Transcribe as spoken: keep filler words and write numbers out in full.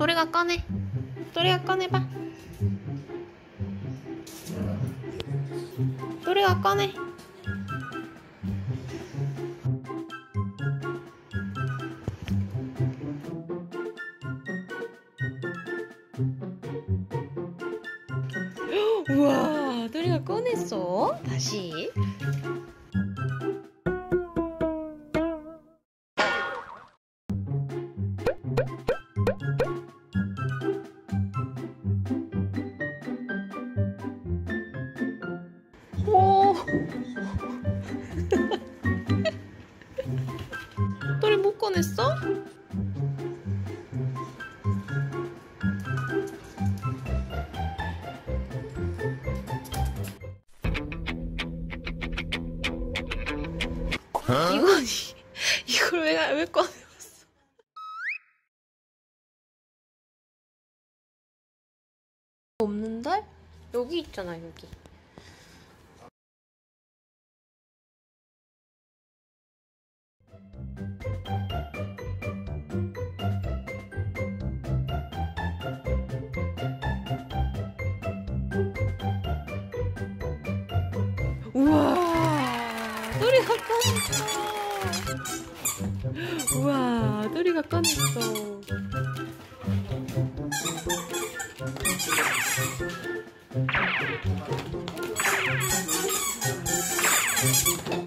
도리가 꺼내. 도리가 꺼내봐. 도리가 꺼내. 우와, 도리가 꺼냈어. 다시. 오. 도리 못 꺼냈어? 이건 이걸 왜 왜 꺼내었어? 없는데? 여기 있잖아, 여기. 우와, 도리가 꺼냈어. 우와, 도리가 꺼냈어.